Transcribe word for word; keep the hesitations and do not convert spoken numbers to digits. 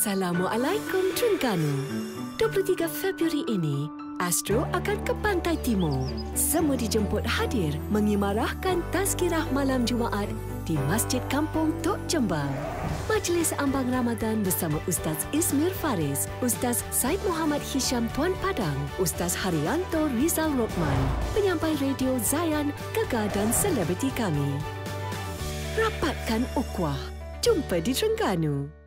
Assalamualaikum Terengganu. dua puluh tiga Februari ini, Astro akan ke Pantai Timur. Semua dijemput hadir mengimarahkan tazkirah malam Jumaat di Masjid Kampung Tok Jembal. Majlis Ambang Ramadan bersama Ustaz Ismir Faris, Ustaz Said Muhammad Hisham Tuan Padang, Ustaz Haryanto Rizal Rokman, penyampai radio Zayan, Gegar dan selebriti kami. Rapatkan ukhuwah. Jumpa di Terengganu.